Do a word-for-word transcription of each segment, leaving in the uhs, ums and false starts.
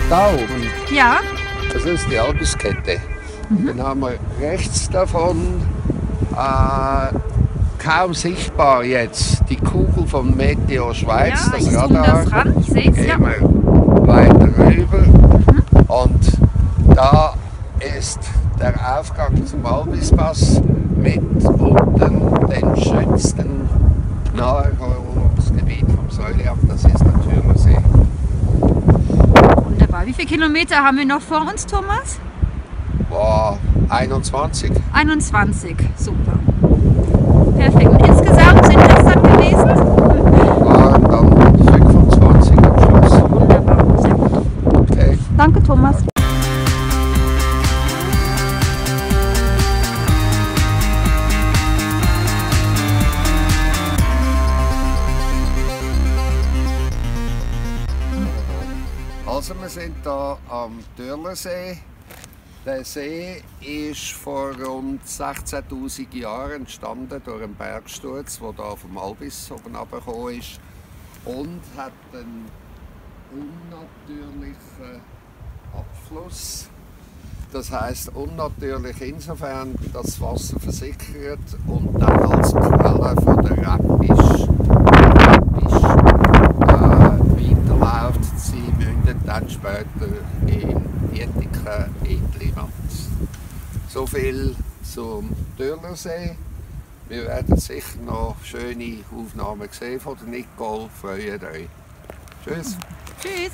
Da oben, Ja. das ist die Albiskette. Mhm. Dann haben wir rechts davon, äh, kaum sichtbar jetzt, die Kugel von Meteor Schweiz, Ja, das ich Radar. das ran, ich sehe es, ja. Gehen wir weiter rüber. Mhm. Und da ist der Aufgang zum Albispass mit unten den schönsten Naherholungsgebiet vom Säuleamt, das ist der Zürichsee. Wunderbar. Wie viele Kilometer haben wir noch vor uns, Thomas? Boah, einundzwanzig. einundzwanzig, super. Perfekt. Und insgesamt sind das dann gewesen? Waren dann fünfundzwanzig am Schluss. Wunderbar, sehr gut. Okay. Danke, Thomas. Also wir sind hier am Dörlersee. Der See ist vor rund sechzehntausend Jahren entstanden durch einen Bergsturz, der hier vom Albis oben runtergekommen ist und hat einen unnatürlichen Abfluss. Das heisst unnatürlich insofern, dass das Wasser versickert und dann als Quelle von der Rappisch, Rappisch äh, weiterläuft. Sie mündet dann später in Dietika in Trimat. So viel zum Dörlersee. Wir werden sicher noch schöne Aufnahmen sehen von der Nicole. Freut euch. Tschüss. Tschüss.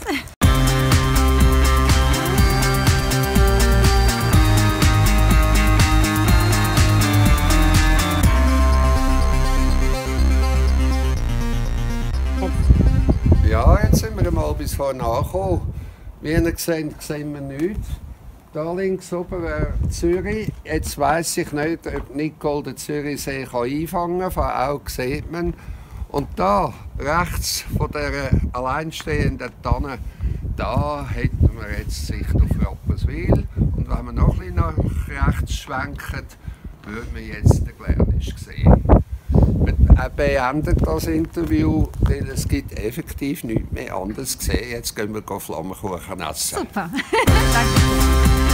Ja, jetzt sind wir mal bis vorne angekommen. Wie ihr seht, sehen wir nichts. Da links oben wäre Zürich. Jetzt weiss ich nicht, ob Nicole den Zürichsee einfangen kann. Von Augen sieht man. Und da, rechts von dieser alleinstehenden Tanne, da hätten wir jetzt Sicht auf Rapperswil. Und wenn wir noch ein bisschen nach rechts schwenken, würden wir jetzt den Glärnisch sehen. Wir beenden das Interview, weil es gibt effektiv nichts mehr anderes zu sehen. Jetzt gehen wir Flammkuchen essen. Super. Danke.